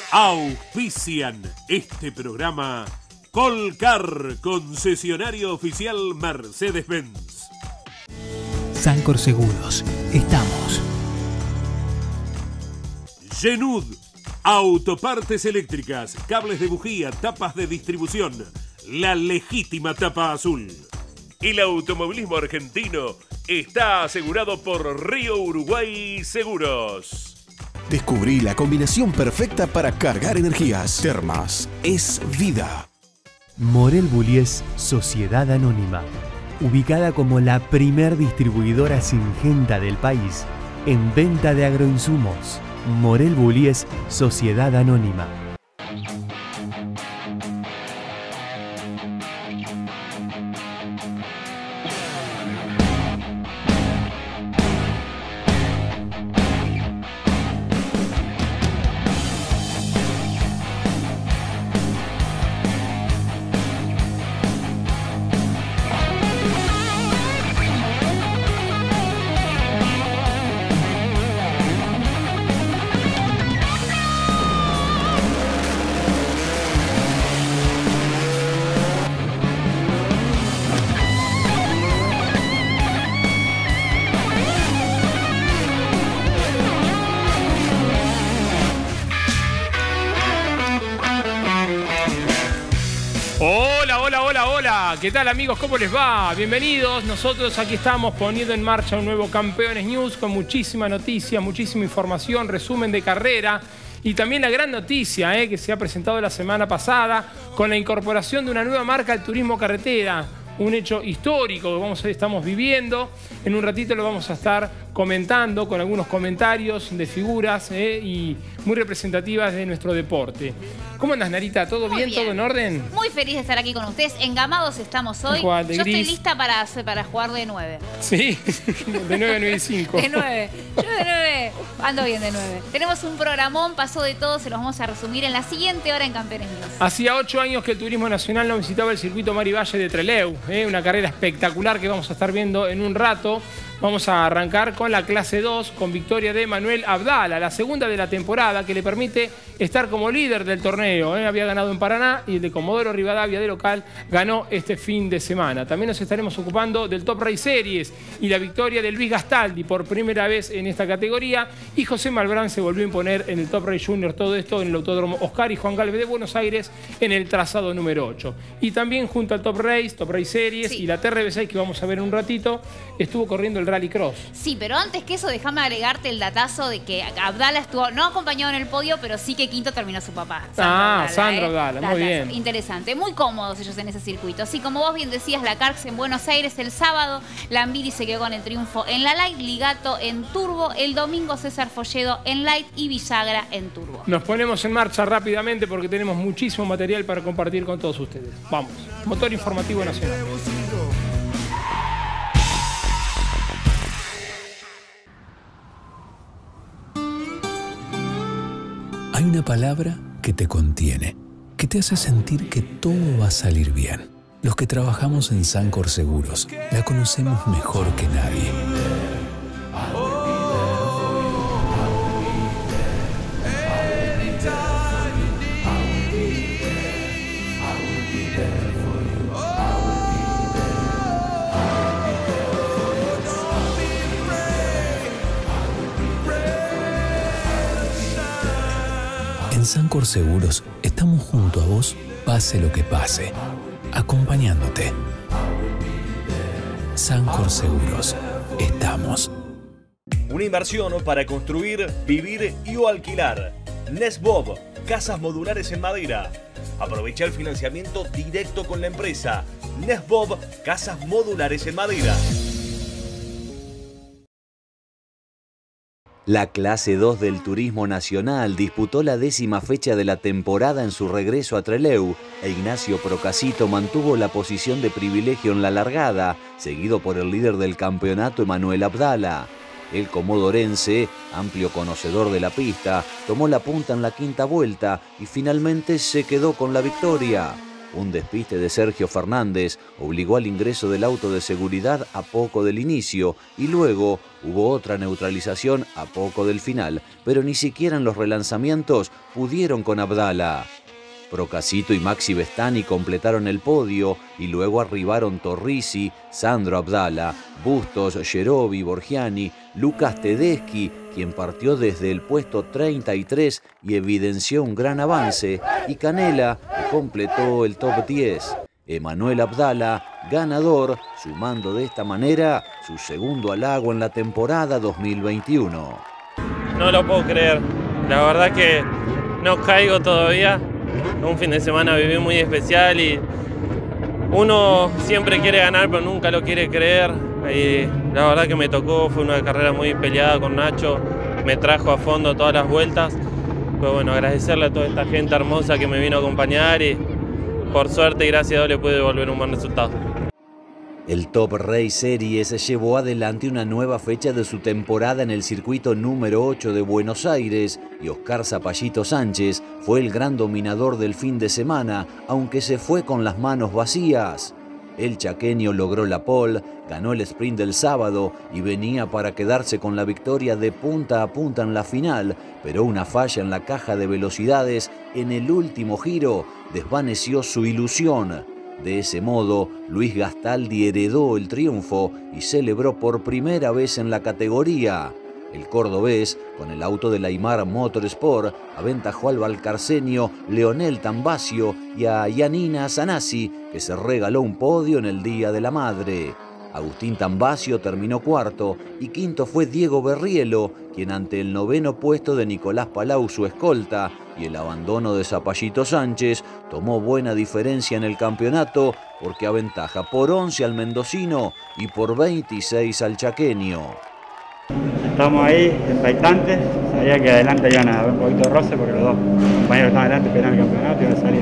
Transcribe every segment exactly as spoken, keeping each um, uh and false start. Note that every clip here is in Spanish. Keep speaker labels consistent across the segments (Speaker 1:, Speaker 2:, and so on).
Speaker 1: Auspician este programa Colcar, concesionario oficial Mercedes-Benz.
Speaker 2: Sancor Seguros, estamos.
Speaker 1: Genud, autopartes eléctricas, cables de bujía, tapas de distribución, la legítima tapa azul. El automovilismo argentino está asegurado por Río Uruguay Seguros.
Speaker 3: Descubrí la combinación perfecta para cargar energías. Termas es vida.
Speaker 2: Morel Bullies Sociedad Anónima, ubicada como la primer distribuidora singenta del país en venta de agroinsumos. Morel Bullies Sociedad Anónima.
Speaker 4: ¿Qué tal, amigos? ¿Cómo les va? Bienvenidos. Nosotros aquí estamos poniendo en marcha un nuevo Campeones News con muchísima noticia, muchísima información, resumen de carrera y también la gran noticia eh, que se ha presentado la semana pasada con la incorporación de una nueva marca al turismo carretera. Un hecho histórico que vamos a, estamos viviendo. En un ratito lo vamos a estar comentando con algunos comentarios de figuras eh, y muy representativas de nuestro deporte. ¿Cómo andas, Narita? ¿Todo bien? bien? ¿Todo en orden?
Speaker 5: Muy feliz de estar aquí con ustedes. Engamados estamos hoy. Yo gris. Estoy lista para, para jugar de nueve.
Speaker 4: Sí, de nueve a nueve y cinco.
Speaker 5: De nueve. Yo de nueve ando bien de nueve. Tenemos un programón, pasó de todo, se los vamos a resumir en la siguiente hora en Campeones News.
Speaker 4: Hacía ocho años que el turismo nacional no visitaba el circuito Mar y Valle de Trelew. Eh, una carrera espectacular que vamos a estar viendo en un rato. Vamos a arrancar con la clase dos, con victoria de Manuel Abdala, la segunda de la temporada, que le permite estar como líder del torneo. ¿eh? Había ganado en Paraná y el de Comodoro Rivadavia de local ganó este fin de semana. También nos estaremos ocupando del Top Race Series y la victoria de Luis Gastaldi por primera vez en esta categoría. Y José Malbrán se volvió a imponer en el Top Race Junior, todo esto en el Autódromo Oscar y Juan Galvez de Buenos Aires en el trazado número ocho. Y también junto al Top Race, Top Race Series sí. y la T R B seis que vamos a ver en un ratito, estuvo corriendo el Rallycross.
Speaker 5: Sí, pero antes que eso, déjame agregarte el datazo de que Abdala estuvo no acompañado en el podio, pero sí que quinto terminó su papá.
Speaker 4: Sandro ah, Abdala, Sandro ¿eh? Abdala, muy
Speaker 5: datazo.
Speaker 4: bien.
Speaker 5: Interesante, muy cómodos ellos en ese circuito. Así como vos bien decías, la Carx en Buenos Aires el sábado, Lambiri se quedó con el triunfo en la Light, Ligato en Turbo, el domingo César Folledo en Light y Villagra en Turbo.
Speaker 4: Nos ponemos en marcha rápidamente porque tenemos muchísimo material para compartir con todos ustedes. Vamos, Motor Informativo Nacional.
Speaker 6: Hay una palabra que te contiene, que te hace sentir que todo va a salir bien. Los que trabajamos en Sancor Seguros la conocemos mejor que nadie. En Sancor Seguros estamos junto a vos, pase lo que pase, acompañándote. Sancor Seguros, estamos.
Speaker 7: Una inversión para construir, vivir y o alquilar. Nesbob, casas modulares en madera. Aprovecha el financiamiento directo con la empresa. Nesbob, casas modulares en madera.
Speaker 8: La clase dos del Turismo Nacional disputó la décima fecha de la temporada en su regreso a Trelew e Ignacio Procasito mantuvo la posición de privilegio en la largada, seguido por el líder del campeonato Emanuel Abdala. El comodorense, amplio conocedor de la pista, tomó la punta en la quinta vuelta y finalmente se quedó con la victoria. Un despiste de Sergio Fernández obligó al ingreso del auto de seguridad a poco del inicio y luego hubo otra neutralización a poco del final, pero ni siquiera en los relanzamientos pudieron con Abdala. Procasito y Maxi Bestani completaron el podio y luego arribaron Torrisi, Sandro Abdala, Bustos, Gerobi, Borgiani, Lucas Tedeschi, quien partió desde el puesto treinta y tres y evidenció un gran avance, y Canela, que completó el top diez. Emanuel Abdala, ganador, sumando de esta manera su segundo halago en la temporada dos mil veintiuno.
Speaker 9: No lo puedo creer, la verdad que no caigo todavía. Un fin de semana viví muy especial y uno siempre quiere ganar pero nunca lo quiere creer. Y la verdad que me tocó, fue una carrera muy peleada con Nacho, me trajo a fondo todas las vueltas. Pues bueno, agradecerle a toda esta gente hermosa que me vino a acompañar y por suerte y gracias a Dios le pude devolver un buen resultado.
Speaker 8: El Top Race Series llevó adelante una nueva fecha de su temporada en el circuito número ocho de Buenos Aires y Oscar Zapallito Sánchez fue el gran dominador del fin de semana, aunque se fue con las manos vacías. El chaqueño logró la pole, ganó el sprint del sábado y venía para quedarse con la victoria de punta a punta en la final, pero una falla en la caja de velocidades en el último giro desvaneció su ilusión. De ese modo, Luis Gastaldi heredó el triunfo y celebró por primera vez en la categoría. El cordobés, con el auto de la Aymar Motorsport, aventajó al valcarceño Leonel Tambacio y a Yanina Sanasi, que se regaló un podio en el Día de la Madre. Agustín Tambacio terminó cuarto y quinto fue Diego Berrielo, quien ante el noveno puesto de Nicolás Palau, su escolta, y el abandono de Zapallito Sánchez, tomó buena diferencia en el campeonato porque aventaja por once al mendocino y por veintiséis al chaqueño.
Speaker 10: Estamos ahí, expectantes, sabía que adelante iban a haber un poquito de roce porque los dos compañeros que estaban adelante peleaban el campeonato y iban a salir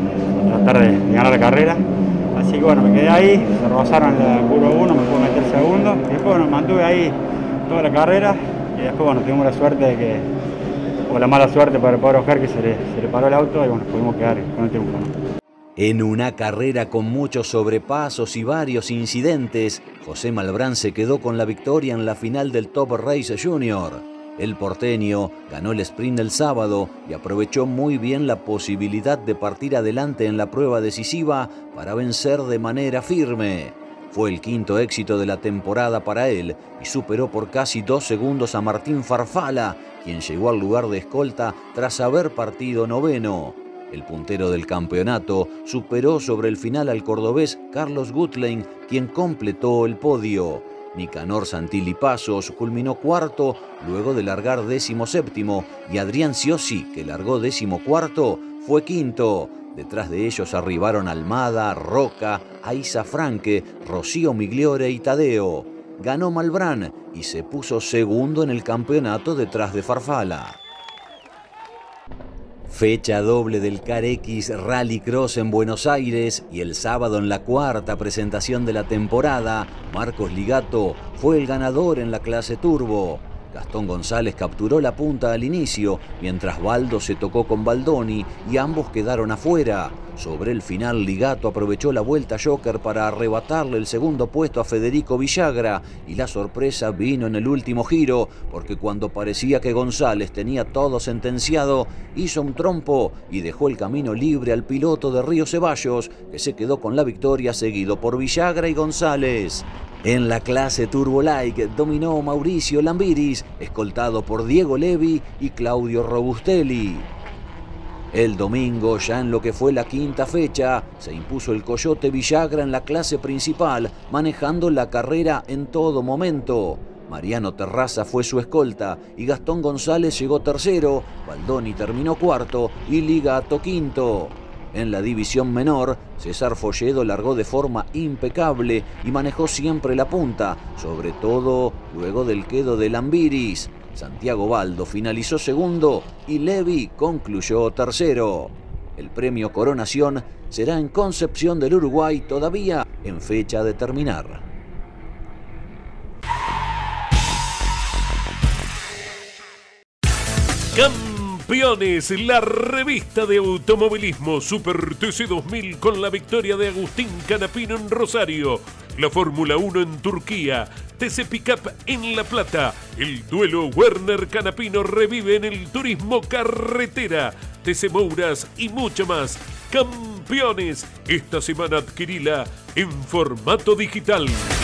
Speaker 10: a tratar de, de ganar la carrera. Así que bueno, me quedé ahí, se rozaron en la curva uno, me pude meter segundo y después bueno, me mantuve ahí toda la carrera y después bueno, tuvimos la suerte de que, o la mala suerte para el pobre Oscar que se le, se le paró el auto y bueno, pudimos quedar con el triunfo, ¿no?
Speaker 8: En una carrera con muchos sobrepasos y varios incidentes, José Malbrán se quedó con la victoria en la final del Top Race Junior. El porteño ganó el sprint del sábado y aprovechó muy bien la posibilidad de partir adelante en la prueba decisiva para vencer de manera firme. Fue el quinto éxito de la temporada para él y superó por casi dos segundos a Martín Farfala, quien llegó al lugar de escolta tras haber partido noveno. El puntero del campeonato superó sobre el final al cordobés Carlos Gutlein, quien completó el podio. Nicanor Santilli Pasos culminó cuarto luego de largar décimo séptimo y Adrián Ciosi, que largó décimo cuarto, fue quinto. Detrás de ellos arribaron Almada, Roca, Aiza Franque, Rocío Migliore y Tadeo. Ganó Malbrán y se puso segundo en el campeonato detrás de Farfala. Fecha doble del Car X Rally Cross en Buenos Aires y el sábado en la cuarta presentación de la temporada, Marcos Ligato fue el ganador en la clase Turbo. Gastón González capturó la punta al inicio, mientras Baldo se tocó con Baldoni y ambos quedaron afuera. Sobre el final, Ligato aprovechó la vuelta Joker para arrebatarle el segundo puesto a Federico Villagra y la sorpresa vino en el último giro, porque cuando parecía que González tenía todo sentenciado, hizo un trompo y dejó el camino libre al piloto de Río Ceballos, que se quedó con la victoria seguido por Villagra y González. En la clase Turbo Like dominó Mauricio Lambiris, escoltado por Diego Levi y Claudio Robustelli. El domingo, ya en lo que fue la quinta fecha, se impuso el Coyote Villagra en la clase principal, manejando la carrera en todo momento. Mariano Terraza fue su escolta y Gastón González llegó tercero, Baldoni terminó cuarto y Ligato quinto. En la división menor, César Folledo largó de forma impecable y manejó siempre la punta, sobre todo luego del quedo de Lambiris. Santiago Baldo finalizó segundo y Levi concluyó tercero. El premio Coronación será en Concepción del Uruguay, todavía en fecha de terminar.
Speaker 1: Campeones, la revista de automovilismo Super T C dos mil con la victoria de Agustín Canapino en Rosario, la Fórmula uno en Turquía, T C Pickup en La Plata, el duelo Werner Canapino revive en el turismo carretera, T C Mouras y mucho más. Campeones, esta semana adquirila en formato digital.